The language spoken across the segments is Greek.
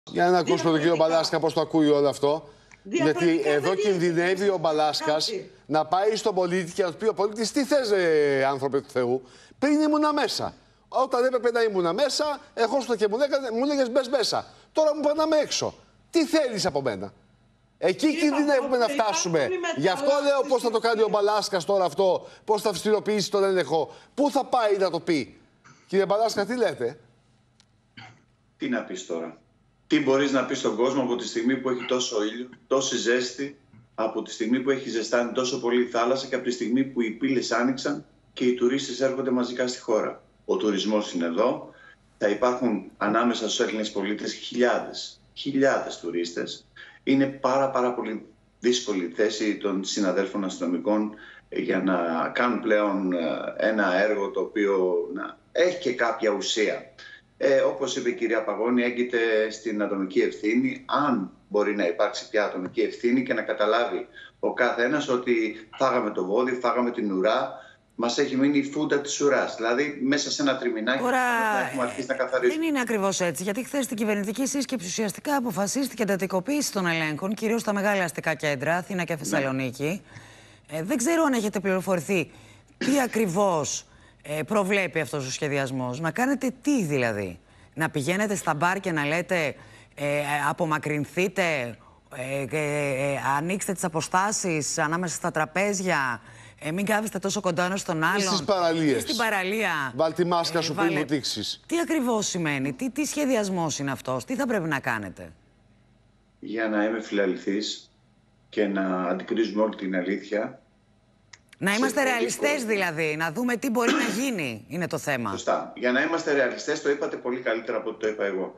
Για να ακούσουμε τον κύριο Μπαλάσκα πώς το ακούει όλο αυτό. Γιατί εδώ κινδυνεύει ο Μπαλάσκας να πάει στον πολίτη και να του πει ο πολίτης: τι θες, άνθρωπε του Θεού, πριν ήμουνα μέσα. Όταν έπρεπε να ήμουνα μέσα, ερχόσουν και μου λέγες μπες μέσα. Τώρα μου περνάμε έξω. Τι θέλεις από μένα? Εκεί κινδυνεύουμε να φτάσουμε. Γι' αυτό λέω πώς θα το κάνει ο Μπαλάσκας τώρα αυτό, πώς θα αυστηροποιήσει τον έλεγχο, πού θα πάει να το πει. Κύριε Μπαλάσκα, τι λέτε? Τι να πεις τώρα? Τι μπορείς να πεις στον κόσμο από τη στιγμή που έχει τόσο ήλιο, τόση ζέστη, από τη στιγμή που έχει ζεστάνει τόσο πολύ η θάλασσα και από τη στιγμή που οι πύλες άνοιξαν και οι τουρίστες έρχονται μαζικά στη χώρα? Ο τουρισμός είναι εδώ. Θα υπάρχουν ανάμεσα στους Έλληνες πολίτες χιλιάδες τουρίστες. Είναι πάρα πολύ δύσκολη η θέση των συναδέλφων αστυνομικών για να κάνουν πλέον ένα έργο το οποίο να έχει και κάποια ουσία. Όπως είπε η κυρία Παγώνη, έγκυται στην ατομική ευθύνη, αν μπορεί να υπάρξει πια ατομική ευθύνη και να καταλάβει ο κάθε ένας ότι φάγαμε το βόδι, φάγαμε την ουρά, μας έχει μείνει η φούντα της ουράς. Δηλαδή, μέσα σε ένα τριμηνάκι θα έχουμε αρχίσει να καθαρίσουμε. Δεν είναι ακριβώς έτσι, γιατί χθες στην κυβερνητική σύσκεψη ουσιαστικά αποφασίστηκε εντατικοποίηση των ελέγχων, κυρίως στα μεγάλα αστικά κέντρα, Αθήνα και Θεσσαλονίκη. Δεν ξέρω αν έχετε πληροφορηθεί τι ακριβώς προβλέπει αυτός ο σχεδιασμός. Να κάνετε τι δηλαδή? Να πηγαίνετε στα μπαρ και να λέτε απομακρυνθείτε, ανοίξτε τις αποστάσεις ανάμεσα στα τραπέζια, μην κάθεστε τόσο κοντά ένας στον άλλον. Στις παραλίες. Στην παραλία. Βάλ τη μάσκα σου πριν βουτήξεις. Τι ακριβώς σημαίνει, τι σχεδιασμός είναι αυτός, τι θα πρέπει να κάνετε? Για να είμαι φιλαληθής και να αντικρίζουμε όλη την αλήθεια. Να είμαστε ρεαλιστές δηλαδή, να δούμε τι μπορεί να γίνει, είναι το θέμα. Σωστά. Για να είμαστε ρεαλιστές, το είπατε πολύ καλύτερα από ό,τι το είπα εγώ.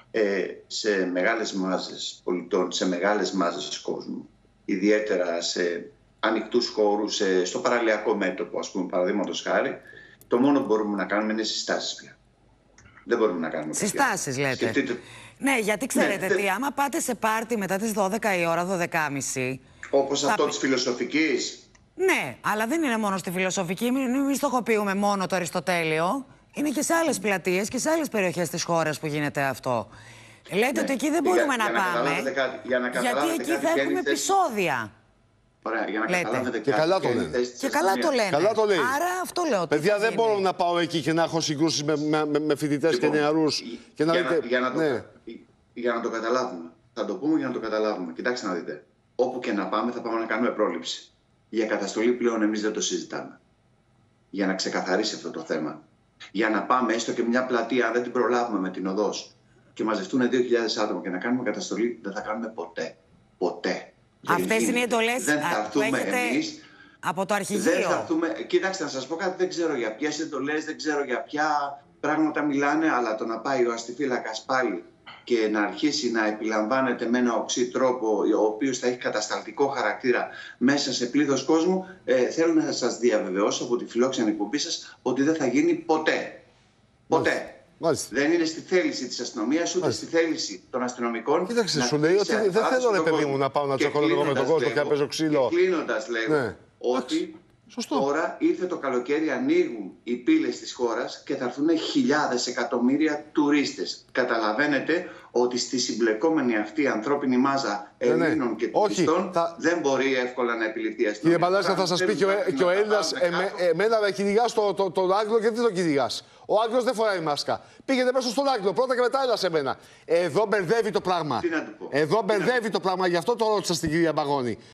Σε μεγάλες μάζες πολιτών, σε μεγάλες μάζες κόσμου, ιδιαίτερα σε ανοιχτούς χώρους, στο παραλιακό μέτωπο, ας πούμε, παραδείγματος χάρη, το μόνο που μπορούμε να κάνουμε είναι συστάσεις πια. Δεν μπορούμε να κάνουμε συστάσεις, λέτε. Σκεφτείτε... Ναι, γιατί ξέρετε τι, άμα πάτε σε πάρτι μετά τις 12 η ώρα, 12.30... Όπως αυτό της φιλοσοφικής. Ναι, αλλά δεν είναι μόνο στη φιλοσοφική, μην στοχοποιούμε μόνο το Αριστοτέλειο. Είναι και σε άλλες πλατείες και σε άλλες περιοχές της χώρας που γίνεται αυτό. Λέτε ότι εκεί δεν μπορούμε να πάμε, γιατί εκεί θα έχουμε επεισόδια. Ωραία, για να καταλάβετε κάτι. Και καλά το λένε. Και καλά το λένε. Καλά το λέει. Άρα αυτό λέω. Παιδιά, δεν μπορώ να πάω εκεί και να έχω συγκρούσεις με φοιτητές και νεαρούς. Για να το καταλάβουμε. Θα το πούμε για να το καταλάβουμε. Κοιτάξτε να δείτε. Όπου και να πάμε θα πάμε να κάνουμε πρόληψη. Για καταστολή πλέον εμείς δεν το συζητάμε. Για να ξεκαθαρίσει αυτό το θέμα. Για να πάμε έστω και μια πλατεία, αν δεν την προλάβουμε με την οδός και μαζευτούν 2.000 άτομα και να κάνουμε καταστολή, δεν θα κάνουμε ποτέ. Ποτέ. Αυτές είναι οι εντολές που έχετε από το αρχηγείο. Δεν θα έρθουμε... Κοιτάξτε, να σας πω κάτι, δεν ξέρω για ποιες εντολές, δεν ξέρω για ποια πράγματα μιλάνε, αλλά το να πάει ο αστιφύλακας πάλι και να αρχίσει να επιλαμβάνεται με ένα οξύ τρόπο, ο οποίος θα έχει κατασταλτικό χαρακτήρα μέσα σε πλήθος κόσμου, θέλω να σας διαβεβαιώσω από τη φιλόξενη εκπομπή σας ότι δεν θα γίνει ποτέ. Ποτέ. Μάλιστα. Δεν είναι στη θέληση της αστυνομίας, ούτε στη θέληση των αστυνομικών. Κοίταξε, σου λέει ότι δεν θέλω, ρε παιδί μου, να πάω να τσακώνω με τον κόσμο και να παίζω ξύλο. Και κλείνοντας, λέγω ότι τώρα ήρθε το καλοκαίρι, ανοίγουν οι πύλες της χώρας και θα έρθουν χιλιάδες, εκατομμύρια τουρίστες. Καταλαβαίνετε ότι στη συμπλεκόμενη αυτή ανθρώπινη μάζα Ελλήνων και τουρίστων δεν μπορεί εύκολα να επιληφθεί η αστυνομία. Κύριε Μπαλάσκα, θα σας πει και ο Έλληνας, εμένα με κυνηγάς τον Άγγλο και τι τον κυνηγάς? Ο Άγγλος δεν φοράει μάσκα. Πήγαινε μέσα στον Άγγλο πρώτα και μετά έλα σε μένα. Εδώ μπερδεύει το πράγμα. Τι να του πω. Εδώ μπερδεύει το πράγμα, γι' αυτό το ρώτησα στην κυρία Παγώνη.